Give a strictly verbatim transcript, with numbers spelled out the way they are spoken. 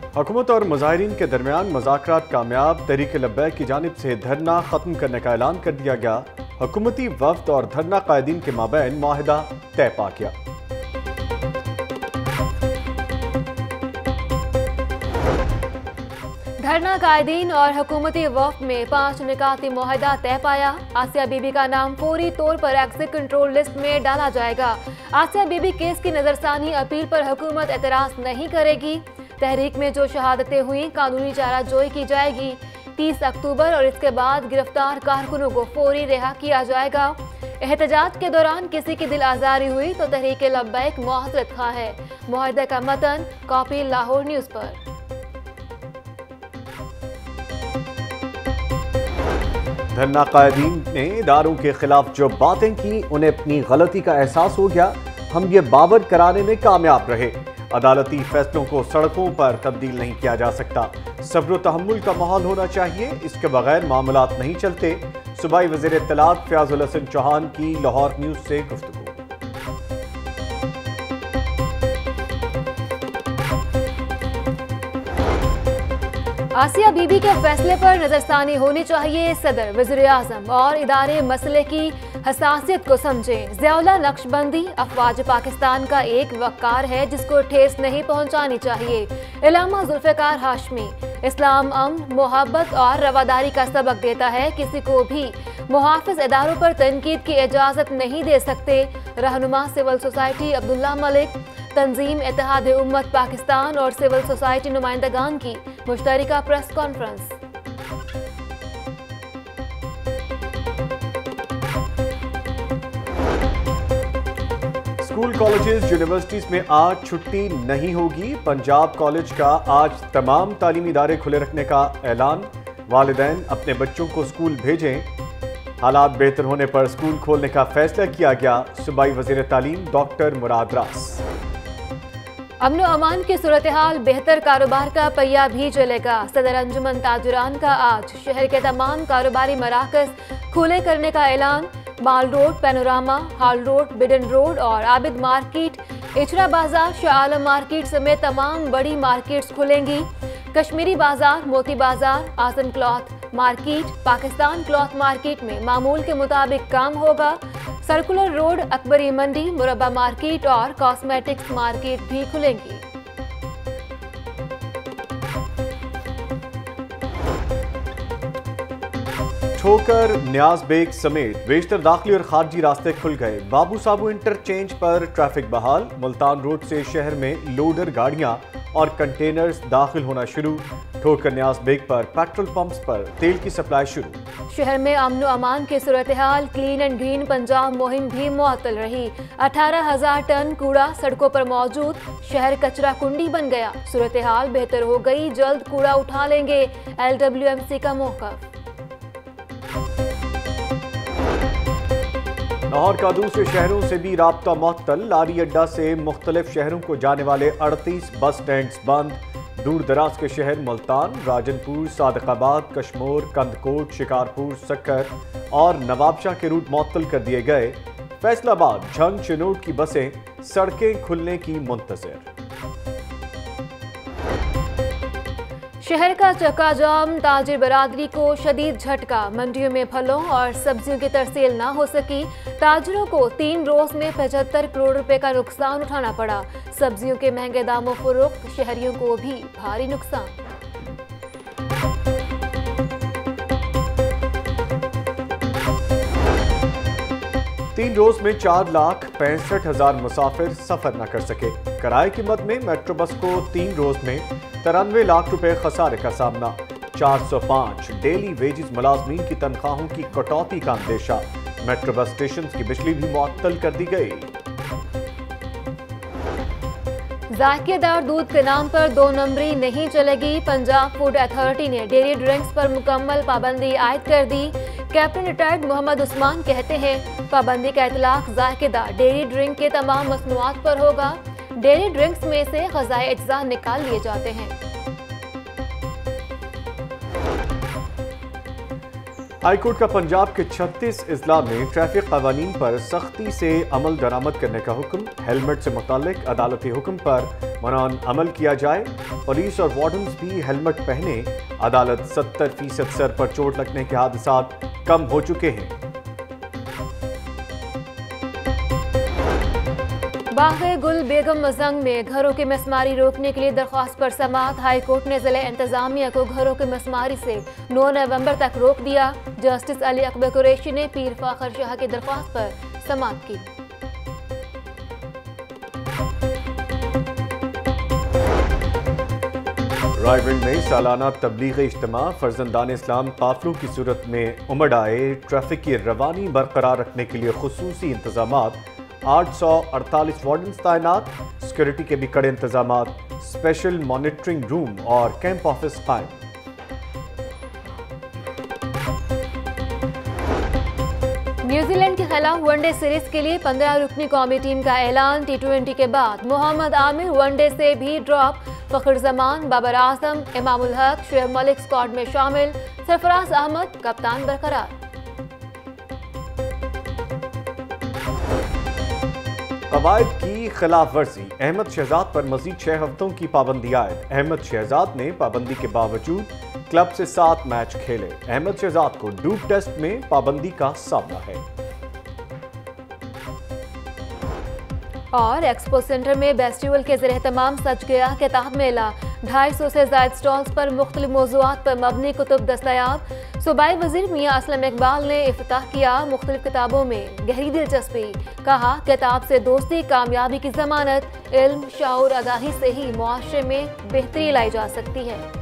हुकूमत और मुजाहिरीन के दरमियान मुज़ाकरात कामयाब, तहरीक लब्बैक की जानिब से धरना खत्म करने का ऐलान कर दिया गया। हुकूमती वफ्द और धरना कायदीन के माबैन मुआहिदा तय पा गया। धरना कायदीन और हुकूमती वफ्द में पाँच निकाती मुआहिदा तय पाया। आसिया बीबी का नाम फौरी तौर पर एग्जिट कंट्रोल लिस्ट में डाला जाएगा। आसिया बीबी केस की नजरसानी अपील पर हुकूमत एतराज नहीं करेगी। तहरीक में जो शहादतें हुई कानूनी चाराजोई की जाएगी। तीस अक्टूबर और इसके बाद गिरफ्तार कारकुनों को फौरी रिहा किया जाएगा। एहतजाज के दौरान किसी की दिल आजारी हुई तो तहरीक लब्बैक मुआज़रत खा है। मुआहिदे का मतन कॉपी लाहौर न्यूज़ पर। धरना कायदीन ने इदारों के खिलाफ जो बातें की उन्हें अपनी गलती का एहसास हो गया। हम ये बावर कराने में कामयाब रहे। अदालती फैसलों को सड़कों पर तब्दील नहीं किया जा सकता। सब्र तहम्मुल का माहौल होना चाहिए, इसके बगैर मामलात नहीं चलते। सूबाई वज़ीर इत्तलात फयाजुल हसन चौहान की लाहौर न्यूज़ से गुफ्तगू। आसिया बीबी के फैसले पर नजरसानी होनी चाहिए। सदर, वज़ीर आज़म और इदारे मसले की हसासियत को समझें। ज़ियाउल्लाह नक्शबंदी अफवाज पाकिस्तान का एक वक़ार है जिसको ठेस नहीं पहुंचानी चाहिए। इलामा जुल्फ़िकार हाशमी, इस्लाम अमन, मोहब्बत और रवादारी का सबक देता है। किसी को भी मुहाफ़िज़ इदारों पर तनकीद की इजाज़त नहीं दे सकते। रहनुमा सिविल सोसाइटी अब्दुल्ला मलिक, तंजीम इत्तेहाद उम्मत पाकिस्तान और सिविल सोसाइटी नुमाइंदगान की मुश्तरका press conference. School, colleges, universities में आज छुट्टी नहीं होगी। पंजाब कॉलेज का आज तमाम तालीमी इदारे खुले रखने का ऐलान। वालिदैन अपने बच्चों को स्कूल भेजें। हालात बेहतर होने पर स्कूल खोलने का फैसला किया गया। सूबाई वज़ीर तालीम डॉक्टर मुराद रास। अमन अमान की सूरत हाल बेहतर, कारोबार का पहिया भी चलेगा। सदर अंजुमन ताजुरान का आज शहर के तमाम कारोबारी मराकज़ खुले करने का ऐलान। Mall Road, Panorama, Hall Road, Beadon Road और आबिद मार्केट, इचरा बाजार, शाह आलम मार्केट समेत तमाम बड़ी मार्केट्स खुलेंगी। Kashmiri Bazaar, Moti Bazaar, Azam cloth market, Pakistan cloth market में मामूल के मुताबिक काम होगा। सर्कुलर रोड, अकबरी मंडी, मुरब्बा मार्केट और कॉस्मेटिक्स मार्केट भी खुलेंगी। ठोकर, न्याज बेग समेत बेशतर दाखिली और खारजी रास्ते खुल गए। बाबू साबू इंटरचेंज पर ट्रैफिक बहाल। मुल्तान रोड से शहर में लोडर गाड़ियां और कंटेनर्स दाखिल होना शुरू। ठोकर न्याज बेग पर पेट्रोल पंप्स पर तेल की सप्लाई शुरू। शहर में अमन अमान की सूरत हाल। क्लीन एंड ग्रीन पंजाब मुहिम भी मुअत्तल रही। अठारह हजार टन कूड़ा सड़कों पर मौजूद। शहर कचरा कुंडी बन गया। सूरत हाल बेहतर हो गई, जल्द कूड़ा उठा लेंगे। एल डब्ल्यू एम सी का मौक़िफ़। लाहौर का दूसरे शहरों से भी राब्ता मुअत्तल। लारी अड्डा से मुख्तलिफ शहरों को जाने वाले अड़तीस बस स्टैंड बंद। दूर दराज के शहर मुल्तान, राजनपुर, सादिकाबाद, कश्मोर, कंदकोट, शिकारपुर, सक्कर और नवाबशाह के रूट मुअत्तल कर दिए गए। फैसलाबाद, झंग, चिनोट की बसें सड़कें खुलने की मुंतज़िर। शहर का चक्का जाम, ताजिर बरादरी को शदीद झटका। मंडियों में फलों और सब्जियों की तरसेल ना हो सकी। ताजिरों को तीन रोज में पचहत्तर करोड़ रुपए का नुकसान उठाना पड़ा। सब्जियों के महंगे दामों फरोख्त, शहरियों को भी भारी नुकसान। तीन रोज में चार लाख पैंसठ हजार मुसाफिर सफर न कर सके। किराए की मद में मेट्रो बस को तीन रोज में तिरानवे लाख रुपए खसारे का सामना। चार सौ पाँच डेली वेजेस मुलाजमीन की तनख्वाहों की कटौती का अंदेशा। मेट्रो बस स्टेशन की बिजली भी मुअत्तल कर दी गई। जायकेदार दूध के नाम पर दो नंबरी नहीं चलेगी। पंजाब फूड अथॉरिटी ने डेयरी ड्रिंक्स पर मुकम्मल पाबंदी आयद कर दी। कैप्टन रिटायर्ड मोहम्मद उस्मान कहते हैं पाबंदी का इतलाक जायकेदार डेयरी ड्रिंक के तमाम मसनूआत पर होगा। डेयरी ड्रिंक्स में से ग़िज़ाई अज्जा निकाल लिए जाते हैं। हाईकोर्ट का पंजाब के छत्तीस अजला में ट्रैफिक कवानीन पर सख्ती से अमल दरामद करने का हुक्म। हेलमेट से मुताल्लिक अदालती हुक्म पर मनान अमल किया जाए। पुलिस और वार्डन्स भी हेलमेट पहने। अदालत सत्तर फीसद सर पर चोट लगने के हादसात कम हो चुके हैं। बाग़े गुल बेगम मजंग में घरों की मसमारी रोकने के लिए दरख्वास्त पर समाअत। हाई कोर्ट ने जिले इंतजामिया को घरों की मसमारी से नौ नवंबर तक रोक दिया। जस्टिस अली अकबर कुरैशी ने पीर फाखर शाह की दरख्वास्त पर समाअत की। रायगढ़ में सालाना तबलीगी इज्तिमा। फर्जंदान इस्लाम काफिलों की सूरत में उमड़ आए। ट्रैफिक की रवानी बरकरार रखने के लिए खुसूसी इंतजामात। आठ सौ अड़तालीस वार्डन्स तैनात। सिक्योरिटी के भी कड़े इंतजामात। स्पेशल मॉनिटरिंग रूम और कैंप ऑफिस कायम। न्यूजीलैंड के खिलाफ वनडे सीरीज के लिए पंद्रह रुकनी कौमी टीम का ऐलान। टी ट्वेंटी के बाद मोहम्मद आमिर वनडे से भी ड्रॉप। फखर जमान, बाबर आजम, इमाम उल हक, शुएब मलिक स्क्वाड में शामिल। सरफराज अहमद कप्तान बरकरार। कवायद की खिलाफ वर्जी। अहमद शहजाद पर मजीद छह हफ्तों की पाबंदी आयद। अहमद शहजाद ने पाबंदी के बावजूद क्लब से सात मैच खेले। अहमद शहजाद को डूब टेस्ट में पाबंदी का सामना है। और एक्सपो सेंटर में फेस्टिवल के ज़रिए तमाम सज गया किताब मेला। ढाई सौ से ज्यादा स्टॉल्स पर मुख्तलिफ मौज़ूआत पर मबनी कुतुब दस्तयाब। सूबाई वज़ीर मियाँ असलम इकबाल ने इफ्तिताह किया। मुख्तलिफ किताबों में गहरी दिलचस्पी। कहा, किताब से दोस्ती कामयाबी की जमानत। इल्म, शऊर, आगाही से ही मुआशरे में बेहतरी लाई जा सकती है।